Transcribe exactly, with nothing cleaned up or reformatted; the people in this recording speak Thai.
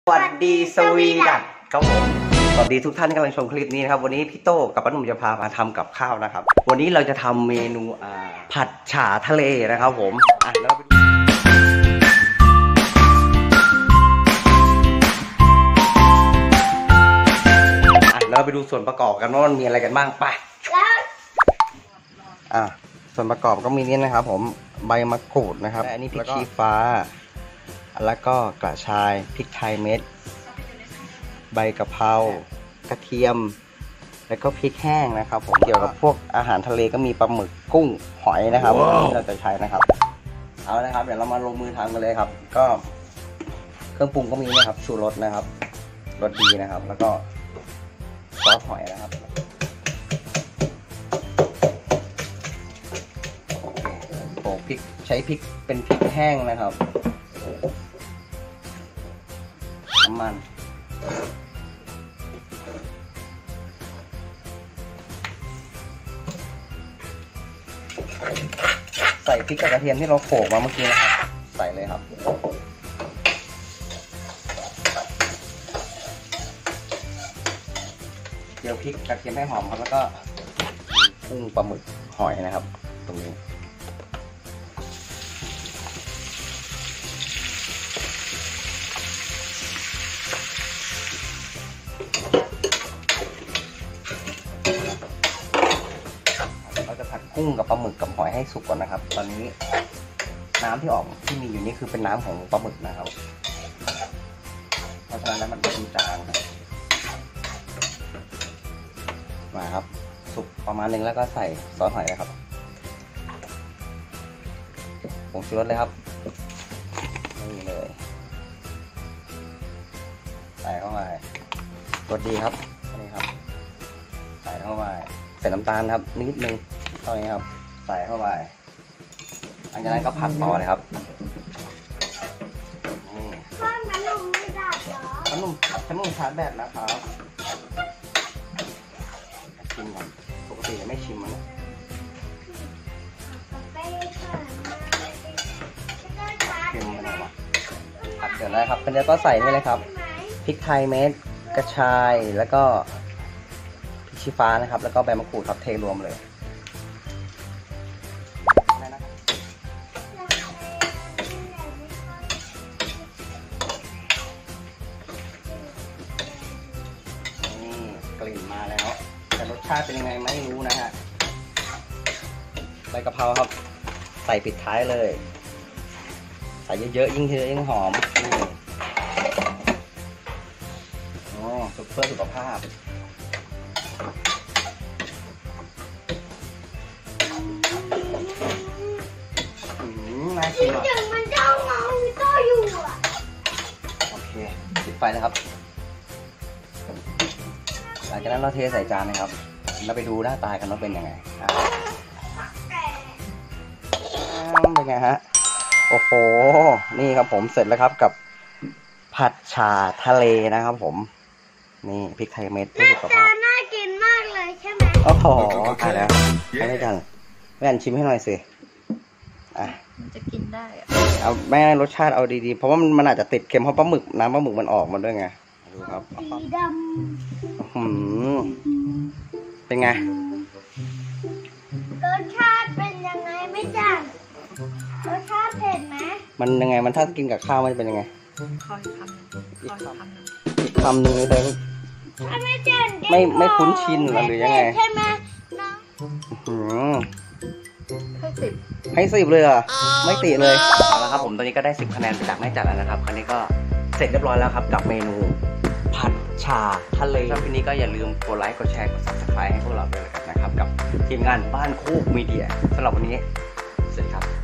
สวัสดีสวีดัตครับผมสวัสดีทุกท่านที่กำลังชมคลิปนี้นะครับวันนี้พี่โต้กับป้าหนุ่มจะพามาทำกับข้าวนะครับวันนี้เราจะทำเมนูอ่าผัดฉ่าทะเลนะครับผมอ่ะแล้วเราไปดูส่วนประกอบกันว่ามันมีอะไรกันบ้างไปอ่ะส่วนประกอบก็มีนี่นะครับผมใบมะกรูดนะครับอันนี้พริกชี้ฟ้าแล้วก็กระชายพริกไทยเม็ดใบกะเพรากระเทียมแล้วก็พริกแห้งนะครับผมเกี่ยวกับพวกอาหารทะเลก็มีปลาหมึกกุ้งหอยนะครับ wow. ที่เราจะใช้นะครับเอาละครับเดี๋ยวเรามาลงมือทำกันเลยครับก็เครื่องปรุงก็มีนะครับชูรสนะครับรสดีนะครับแล้วก็ซอสหอยนะครับโอ้พริกใช้พริกเป็นพริกแห้งนะครับน้ำมันใส่พริกกับกระเทียมที่เราโขลกมาเมื่อกี้นะครับใส่เลยครับเจียวพริกกระเทียมให้หอมครับแล้วก็กุ้งปลาหมึกหอยนะครับตรงนี้เราจะผัดกุ้งกับปลาหมึกกับหอยให้สุกก่อนนะครับตอนนี้น้ำที่ออกที่มีอยู่นี่คือเป็นน้ำของปลาหมึกนะครับเพราะฉะนั้นมันจะจางมาครับสุกประมาณนึงแล้วก็ใส่ซอสหอยนะครับผงชูรสเลยครับนี่เลยใส่เข้าไปรสดีครับนี่ครับใส่เข้าไปใส่น้ำตาลครับนิดนึงเท่านี้ครับใส่เข้าไปหลังจากนั้นก็ผัดต่อเลยครับนี่ข้าวมันนุ่มไม่ได้เหรอขนมขนมชาร์จแบตนะครับชิมก่อนปกติจะไม่ชิมมันนะเค็มไปหน่อยวะผัดเสร็จแล้วครับเป็นแล้วก็ใส่นี่เลยครับพริกไทยเม็ดกระชายแล้วก็พริกชี้ฟ้านะครับแล้วก็ใบมะกรูดครับเทรวมเลยนี่กลิ่นมาแล้วแต่รสชาติเป็นยังไงไม่รู้นะฮะใบกะเพราครับใส่ปิดท้ายเลยใส่เยอะๆยิ่งเยอะยิ่งหอมอ๋อสุดเพื่อสุขภาพน่ากินอ่ะมันเจ้าเงาก็อยู่อ่ะโอเคปิดไฟนะครับหลังจากนั้นเราเทใส่จานนะครับเราไปดูหน้าตากันว่าเป็นยังไงเป็นไงฮะโอ้โหนี่ครับผมเสร็จแล้วครับกับผัดฉ่าทะเลนะครับผมนี่พริกไทยเม็ดเพื่อสุขภาพน่ากินมากเลยใช่ไหมโอ้โหอ่ะแล้วให้ได้จังแม่อันชิมให้หน่อยสิอ่ะจะกินได้อะเอาแม่รสชาติเอาดีๆเพราะว่ามันอาจจะติดเค็มเพราะปลาหมึกน้ำปลาหมึกมันออกมาด้วยไงดูครับสีดำหืมเป็นไงรสชาติเป็นยังไงไม่จังรสชาติเผ็ดไหมมันยังไงมันถ้ากินกับข้าวมันจะเป็นยังไงคอยคำคอยคำอีกคำหนึ่งเลยไม่จังไม่ไม่คุ้นชินหรือยังไงใช่ไหมน้องหืมให้สิบให้สิบเลยเหรอไม่ติเลยเอาละครับผมตอนนี้ก็ได้สิบคะแนนจากแม่จัดแล้วนะครับคราวนี้ก็เสร็จเรียบร้อยแล้วครับกับเมนูผัดฉ่าทะเลชอบคลิปนี้ก็อย่าลืมกดไลค์กดแชร์กด ซับสไครบ์ ให้พวกเราด้วยนะครับกับทีมงานบ้านคูกมีเดียสำหรับวันนี้สวัสดีครับ